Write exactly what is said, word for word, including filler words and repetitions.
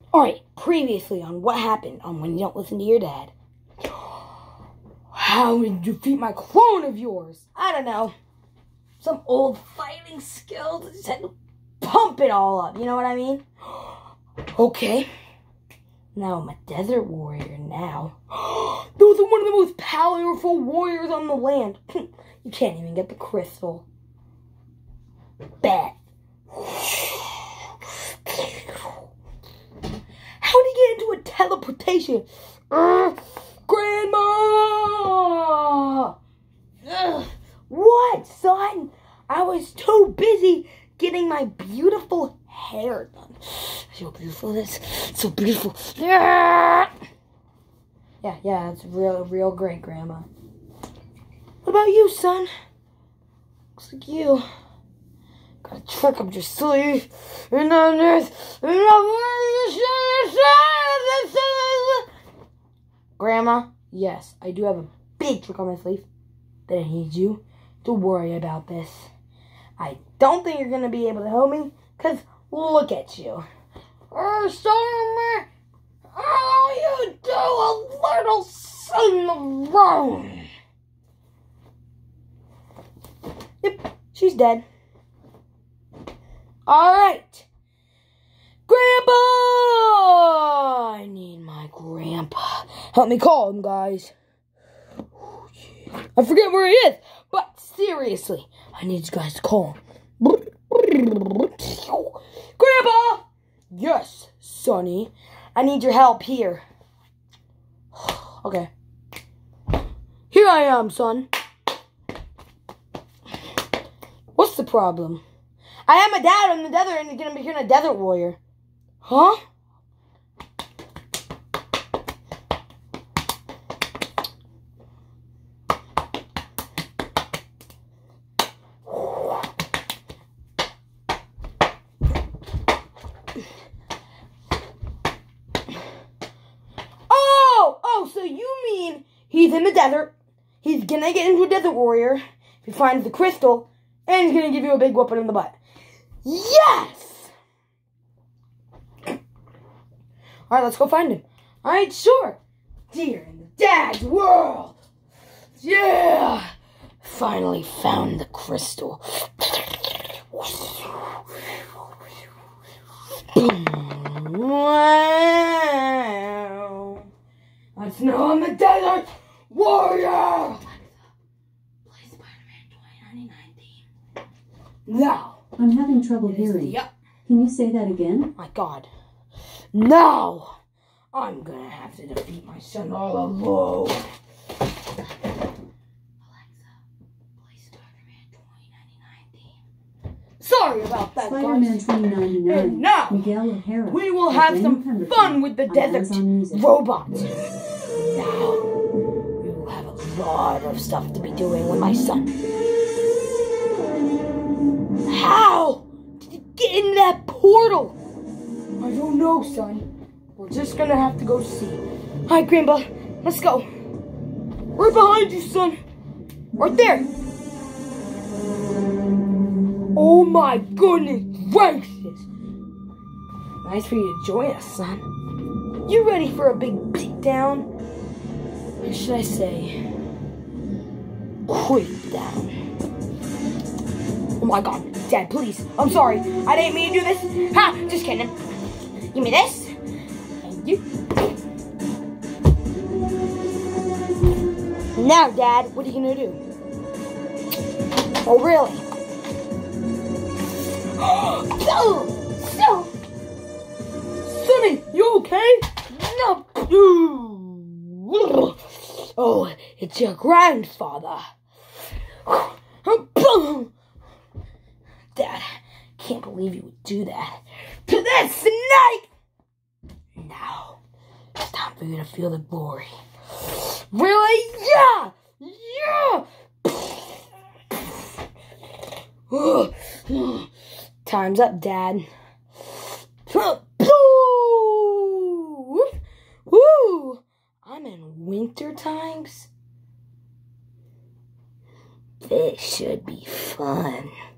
Alright, previously on what happened on When You Don't Listen to Your Dad. How did you defeat my clone of yours? I don't know. Some old fighting skills. I just had to pump it all up. You know what I mean? Okay. Now I'm a desert warrior now. Those are one of the most powerful warriors on the land. You can't even get the crystal. Bet. How did he get into a teleportation? Uh, Grandma! Ugh. What, son? I was too busy getting my beautiful hair done. See how beautiful it is? So beautiful. Yeah, yeah, yeah, it's real, real great, Grandma. What about you, son? Looks like you got a trick up your sleeve. You're not this. You're not Grandma, yes, I do have a big trick on my sleeve that I need you to worry about this. I don't think you're going to be able to help me, because look at you. Oh, Summer, all you do a little something wrong. Yep, she's dead. All right. Grandpa! I need my grandpa. Help me call him, guys. Oh, yeah. I forget where he is, but seriously, I need you guys to call him. Grandpa! Yes, Sonny. I need your help here. Okay. Here I am, son. What's the problem? I am a dad in the desert and you're going to become a desert warrior. Huh? Oh! Oh, so you mean he's in the desert, he's going to get into a desert warrior, if he finds the crystal, and he's going to give you a big whooping in the butt. Yes! Alright, let's go find him. Alright, sure. Dear in the dad's world. Yeah! Finally found the crystal. Wow! Let's know I'm the desert warrior! Play Spider-Man twenty ninety-nine theme. Now. I'm having trouble hearing. Yep. Can you say that again? My God. Now, I'm gonna have to defeat my son all alone. Alexa, play Spider-Man twenty ninety-nine theme. Sorry about that, Spider-Man guys. twenty ninety-nine. And now, Miguel O'Hara. we will have some fun with the desert robots. Now, we will have a lot of stuff to be doing with my son. How did you get in that portal? I don't know, son. We're just gonna have to go see. Alright, Grandpa, let's go. Right behind you, son. Right there. Oh my goodness gracious. Nice for you to join us, son. You ready for a big beatdown? Or should I say, creep down? Oh my God, Dad, please. I'm sorry. I didn't mean to do this. Ha! Just kidding. Give me this. And you. Now, Dad, what are you gonna do? Oh, really? No! No! Sonny, you okay? No. Oh, it's your grandfather. Dad, can't believe you would do that to that snake! Now, it's time for you to feel the glory. Really? Yeah! Yeah! Time's up, Dad. Woo! I'm in winter times. This should be fun.